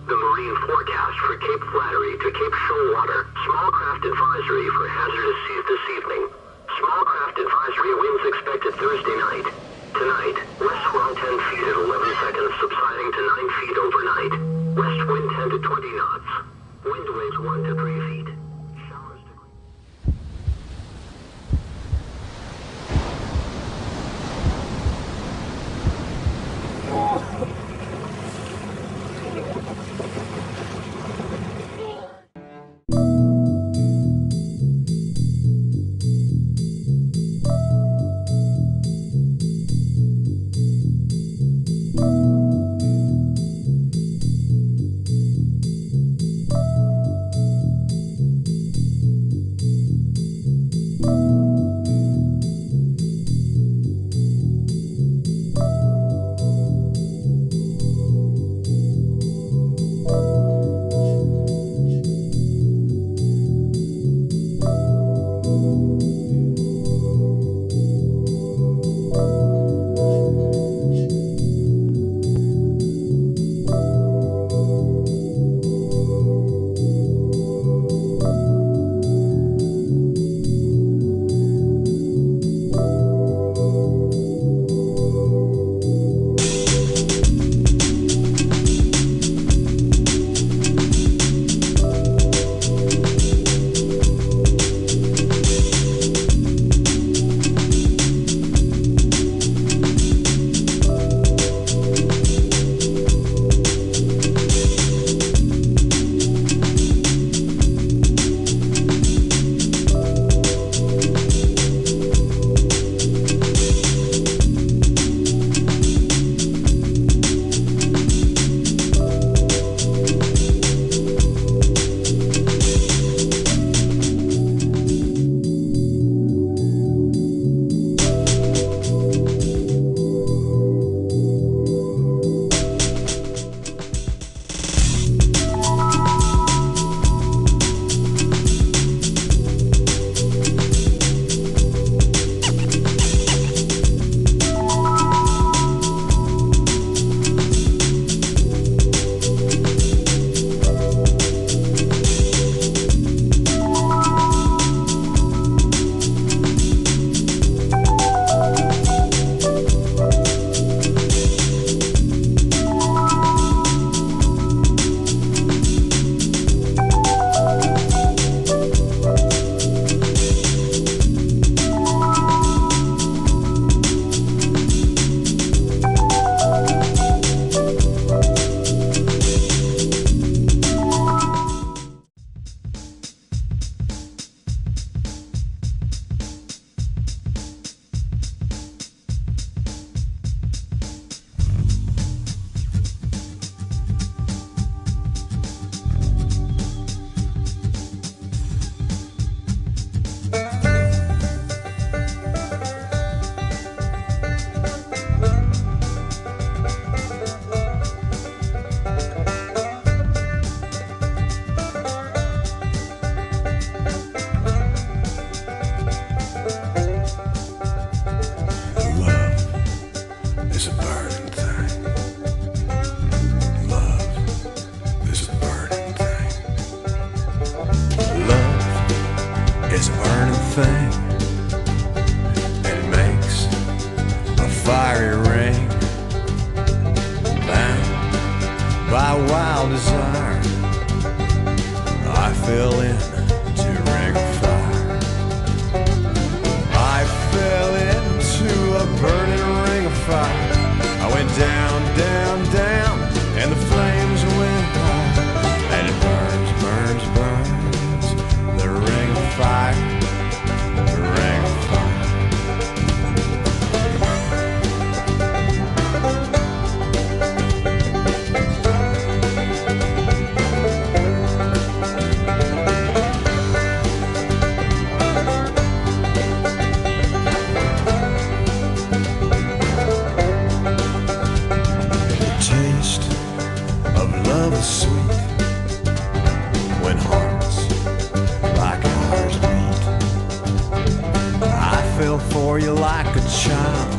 The marine forecast for Cape Flattery to Cape Shoalwater. Small craft advisory for hazardous seas this evening. Small craft advisory winds expected Thursday night. Tonight, west swell 10 feet at 11 seconds, subsiding to 9 feet overnight. West wind 10 to 20 knots. Wind waves 1 to 3 feet. Showers to... is a burning thing, and it makes a fiery ring, bound by wild desire. I fell into a ring of fire. I fell into a burning ring of fire. I went down, down, down, and the flames went high, and it burns, burns, burns, the ring of fire, the ring of fire. The taste of love is sweet when hearts like ours beat. I fell for you like a child,